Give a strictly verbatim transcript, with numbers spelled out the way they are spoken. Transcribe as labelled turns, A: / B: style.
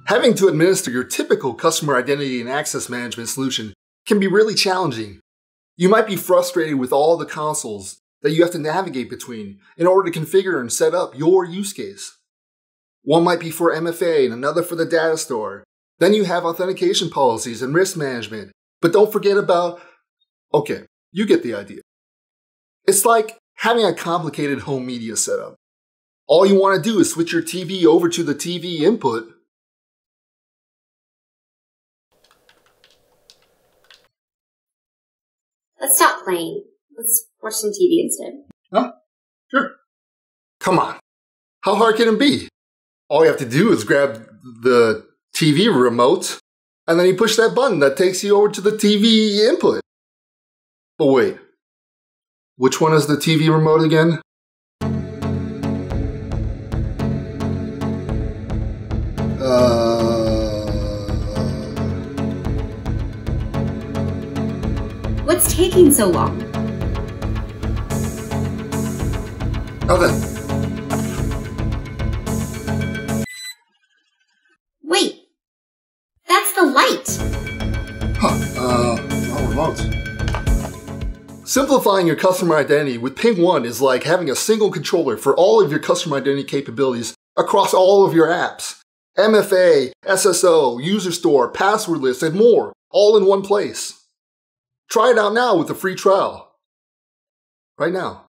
A: Having to administer your typical customer identity and access management solution can be really challenging. You might be frustrated with all the consoles that you have to navigate between in order to configure and set up your use case. One might be for M F A and another for the data store. Then you have authentication policies and risk management. But don't forget about, okay, you get the idea. It's like having a complicated home media setup. All you want to do is switch your T V over to the T V input.
B: Let's stop playing. Let's watch some T V instead.
A: Huh? Sure. Come on. How hard can it be? All you have to do is grab the T V remote, and then you push that button that takes you over to the T V input. But wait. Which one is the T V remote again? Uh...
B: What's taking so long?
A: Nothing.
B: Wait. That's the light.
A: Huh. Uh, no remote. Simplifying your customer identity with Ping one is like having a single controller for all of your customer identity capabilities across all of your apps. M F A, S S O, user store, password list, and more, all in one place. Try it out now with a free trial. Right now.